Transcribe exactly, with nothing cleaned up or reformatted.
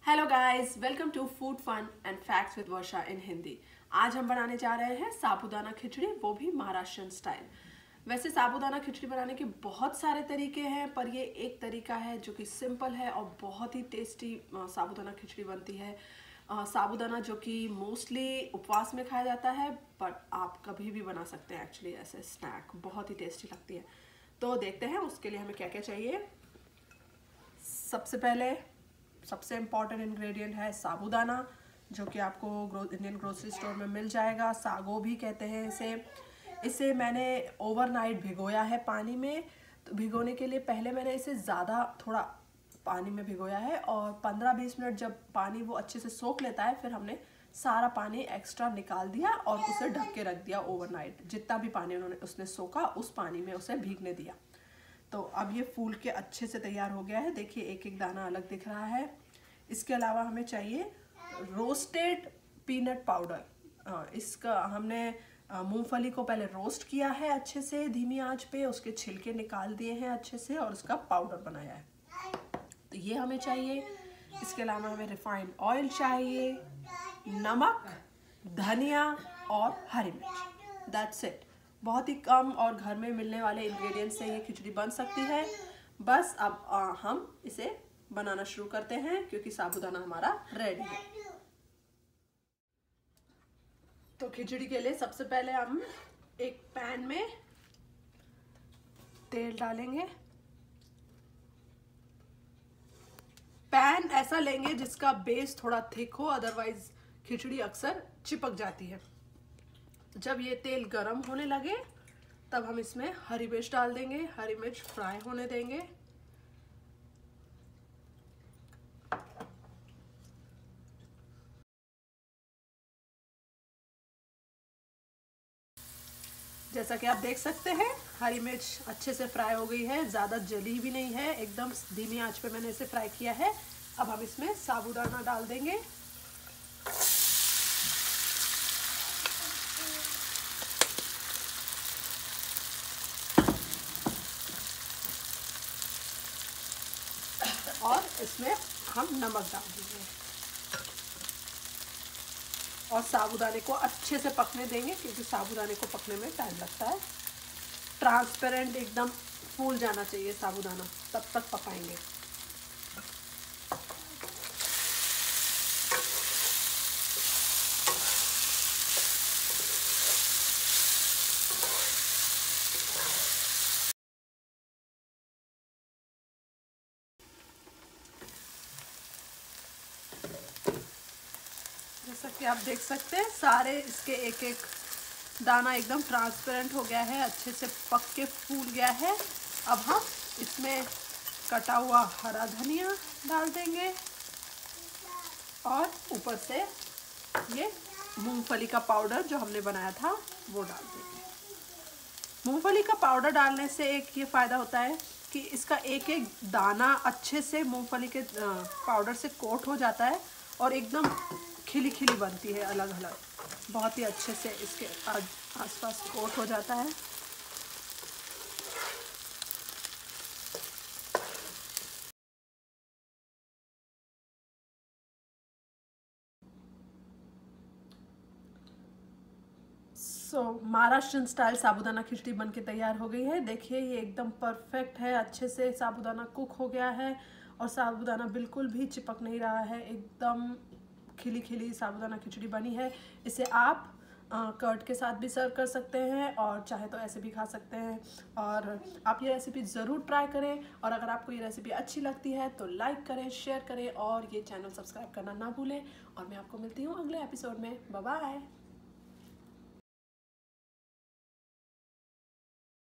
Hello guys, welcome to food fun and facts with Varsha in Hindi. आज हम बनाने जा रहे हैं साबूदाना खिचड़ी, वो भी महाराष्ट्रन स्टाइल। वैसे साबूदाना खिचड़ी बनाने के बहुत सारे तरीके हैं, पर ये एक तरीका है जो कि सिंपल है और बहुत ही टेस्टी साबूदाना खिचड़ी बनती है। साबूदाना जो कि मोस्टली उपवास में खाया जाता है, बट आप कभी भी बना सकते हैं एक्चुअली ऐसे स्नैक, बहुत ही टेस्टी लगती है। तो देखते हैं उसके लिए हमें क्या क्या चाहिए। सबसे पहले सबसे इम्पॉर्टेंट इंग्रेडिएंट है साबूदाना, जो कि आपको ग्रो इंडियन ग्रोसरी स्टोर में मिल जाएगा। सागो भी कहते हैं इसे। इसे मैंने ओवरनाइट भिगोया है पानी में। तो भिगोने के लिए पहले मैंने इसे ज़्यादा थोड़ा पानी में भिगोया है और पंद्रह बीस मिनट जब पानी वो अच्छे से सोख लेता है, फिर हमने सारा पानी एक्स्ट्रा निकाल दिया और उसे ढक के रख दिया ओवरनाइट। जितना भी पानी उन्होंने उसने सोखा, उस पानी में उसे भीगने दिया। तो अब ये फूल के अच्छे से तैयार हो गया है। देखिए एक एक दाना अलग दिख रहा है। इसके अलावा हमें चाहिए रोस्टेड पीनट पाउडर। इसका हमने मूंगफली को पहले रोस्ट किया है अच्छे से धीमी आंच पे, उसके छिलके निकाल दिए हैं अच्छे से और उसका पाउडर बनाया है। तो ये हमें चाहिए। इसके अलावा हमें रिफाइंड ऑयल चाहिए, नमक, धनिया और हरी मिर्च। That's it. बहुत ही कम और घर में मिलने वाले इंग्रेडिएंट्स से ये खिचड़ी बन सकती है। बस अब आ, हम इसे बनाना शुरू करते हैं, क्योंकि साबूदाना हमारा रेडी है। तो खिचड़ी के लिए सबसे पहले हम एक पैन में तेल डालेंगे। पैन ऐसा लेंगे जिसका बेस थोड़ा थिक हो, अदरवाइज खिचड़ी अक्सर चिपक जाती है। जब ये तेल गरम होने लगे तब हम इसमें हरी मिर्च डाल देंगे। हरी मिर्च फ्राई होने देंगे। जैसा कि आप देख सकते हैं हरी मिर्च अच्छे से फ्राई हो गई है, ज़्यादा जली भी नहीं है, एकदम धीमी आंच पे मैंने इसे फ्राई किया है। अब हम इसमें साबूदाना डाल देंगे। और इसमें हम नमक डाल देंगे और साबूदाने को अच्छे से पकने देंगे, क्योंकि साबूदाने को पकने में टाइम लगता है। ट्रांसपेरेंट एकदम फूल जाना चाहिए साबूदाना, तब तक पकाएंगे। जैसा कि आप देख सकते हैं सारे इसके एक एक दाना एकदम ट्रांसपेरेंट हो गया है, अच्छे से पक के फूल गया है। अब हम इसमें कटा हुआ हरा धनिया डाल देंगे और ऊपर से ये मूंगफली का पाउडर जो हमने बनाया था वो डाल देंगे। मूंगफली का पाउडर डालने से एक ये फ़ायदा होता है कि इसका एक एक दाना अच्छे से मूंगफली के पाउडर से कोट हो जाता है और एकदम खिली खिली बनती है, अलग अलग बहुत ही अच्छे से इसके आसपास कोट हो जाता है। So so, Maharashtrian style sabudana khichdi बन के तैयार हो गई है। देखिए ये एकदम परफेक्ट है, अच्छे से साबूदाना कुक हो गया है और साबूदाना बिल्कुल भी चिपक नहीं रहा है, एकदम खिली खिली साबूदाना खिचड़ी बनी है। इसे आप कर्ड के साथ भी सर्व कर सकते हैं और चाहे तो ऐसे भी खा सकते हैं। और आप ये रेसिपी ज़रूर ट्राई करें, और अगर आपको ये रेसिपी अच्छी लगती है तो लाइक करें, शेयर करें और ये चैनल सब्सक्राइब करना ना भूलें। और मैं आपको मिलती हूँ अगले एपिसोड में। Bye bye.